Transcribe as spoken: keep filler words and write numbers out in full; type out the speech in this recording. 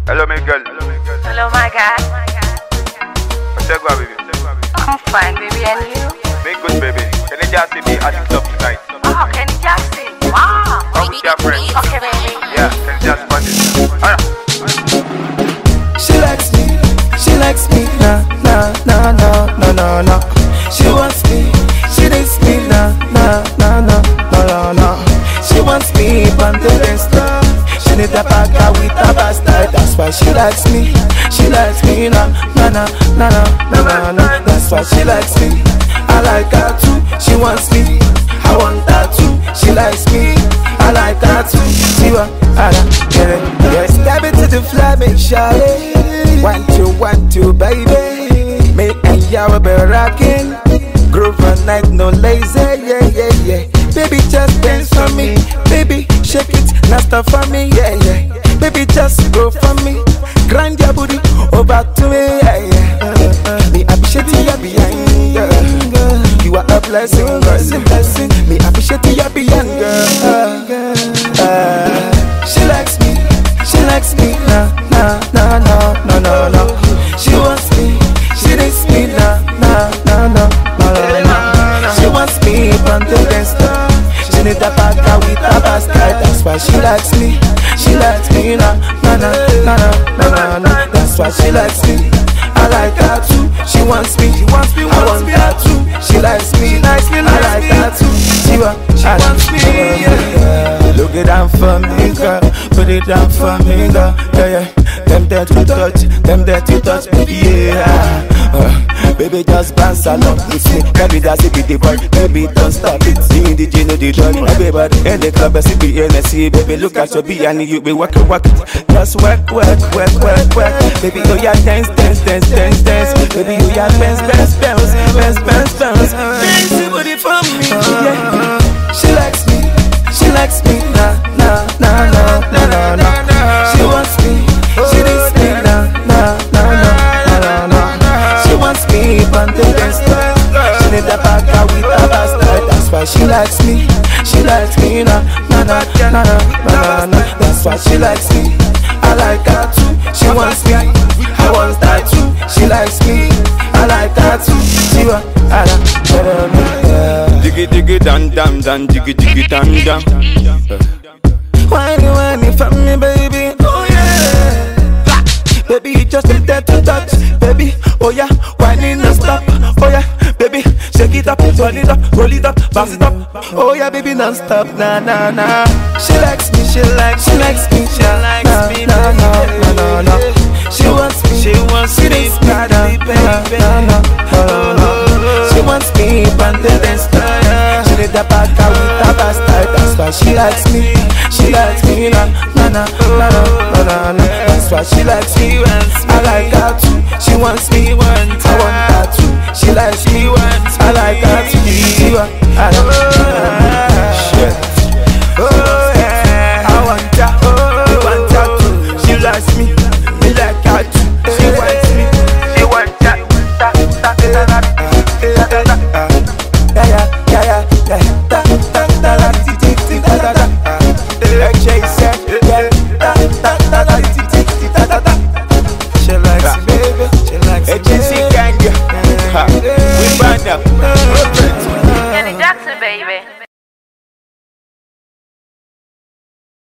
Hello, my girl. Hello, my guy. What's up, baby? I'm fine, baby, and you? Make good, baby. Can you just see me at the club tonight? Oh, can you just see? Wow. Come with your friends. Okay, baby. Yeah, can you just fun it? Alright. She likes me, she likes me, na na na na na na na. She wants me, she needs me, na na na na na na na. She wants me, but the dance she need a bagger with a bastard. That's why she likes me, she likes me, na na na na na na na na. That's why she likes me. I like her too, she wants me, I want her too. She likes me, I like her too. She want, I get it, yes. Step into the flaming shawty. Want you, want you, baby. Me and you will be rocking. Groove all night, no lazy, yeah, yeah, yeah. Baby, just dance for me. Baby, shake it, now stop for me, yeah, yeah. Baby, just go for me. Grind your booty over to me, yeah, yeah. Uh, uh, me appreciate you behind, girl. You are a blessing, blessing, blessing. Me appreciate you behind, girl. Uh, uh, she likes me, she likes me, nah, nah, nah, nah, nah, nah, nah. She wants me, she needs me, nah, nah, nah, nah, nah, nah. She wants me, but the dance. She need a bagger with a basket. That's why she likes me, she likes me, nah, nah, nah, nah, nah, nah, nah. That's why she likes me. I like her too. She wants me, she wants me, I want her too. She likes me, likes me, I like her too. She wa, she wants me, yeah. Look it down for me, girl. Put it down for me, girl. Yeah, yeah. Them there to touch, them there to touch me, yeah. Uh, baby, just bounce along with me. Baby, that's it, the boy. Baby, don't stop it. Singing the Gino, the dog. Everybody in the club, I see the N S C. Baby, look at your B and you be working, working. Just work, work, work, work, work. Baby, oh yeah, dance, dance, dance, dance, dance. Baby, oh yeah, bounce, bounce, bounce, bounce, bounce, bounce. Dance the booty for me, yeah. She likes me, she likes me, nah, nah, nah, nah, nah, nah, nah. She wants me, she needs me, nah, nah, nah, nah, nah, nah. She wants me, but the dance. She need a bagger with a bastard. That's why she likes me, she likes me, nah, nah, nah, nah, nah, nah, nah. That's why she likes me. I like her too. She wants me, I want her too. She likes me, I like her too. She want, I like her. Diggy diggy dum dum dum, diggy diggy dum dum. Whiny whiny for me, baby. Oh yeah. Baby, you just need that to touch, baby. Oh yeah, whining no stop. Oh yeah, baby, shake it up, roll it up, roll it up, bounce it up. Oh yeah, baby, non-stop, nah, nah, nah. She likes me, she likes, she likes me, she likes nah, me, nah, nah, nah, nah, nah. She wants me, she wants me, she nah, nah, nah, nah, nah, nah. She wants me, but the dance. She need a bagger with a bastard. That's why she likes me, she likes me, nah, nah, nah, nah, nah, nah, nah. That's why she likes me, I like her too. She wants me, I want her too. She likes me, I like her too. She want, I like her. Shit. Oh yeah, I want her, I want her too. She likes me, me like her too. She wants me, she wants her. Ta ta ta ta ta ta ta. Yeah yeah yeah yeah yeah. Ta ta ta ta ti ti ti ta ta ta. Like Jay said, yeah. Ta ta ta ta ti ti ti ta ta ta. She likes me, baby. She likes me. Agency gang, we band up.